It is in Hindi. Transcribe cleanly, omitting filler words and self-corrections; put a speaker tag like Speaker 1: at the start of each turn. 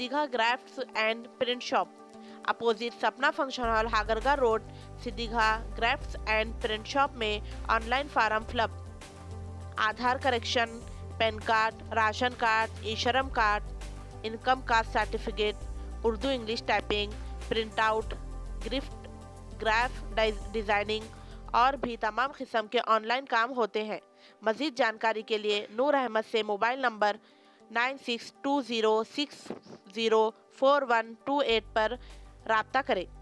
Speaker 1: सिद्दीगा crafts and print shop, opposite Sapna function hall, Hagarga road, Siddiga crafts and print shop में online form fill up, Aadhaar correction, PAN card, ration card, e Shram card, income caste certificate, Urdu English typing, print out, gift, graph designing और भी तमाम किस्म के ऑनलाइन काम होते हैं। मज़ीद जानकारी के लिए नूर अहमद से मोबाइल नंबर 9620604128 पर रब्ता करें।